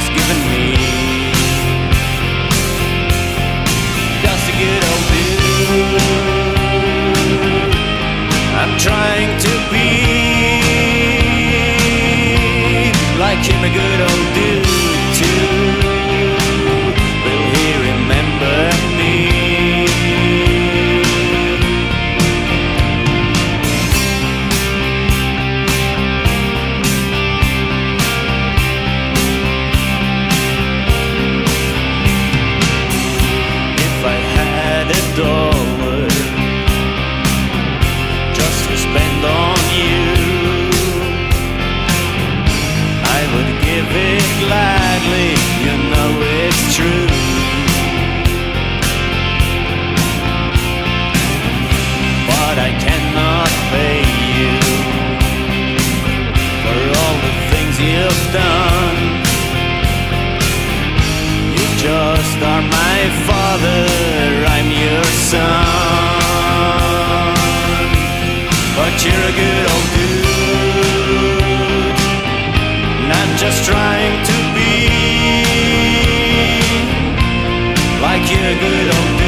just given me. Just a good old dude. I'm trying to be like him, a good old dude too. Will he remember me? If I had $1 just to spend on you, I would give it gladly, you know it's true. But I cannot pay you for all the things you've done. You just are my father, I'm your son. But you're a good old dude, and I'm just trying to be like you're a good old dude.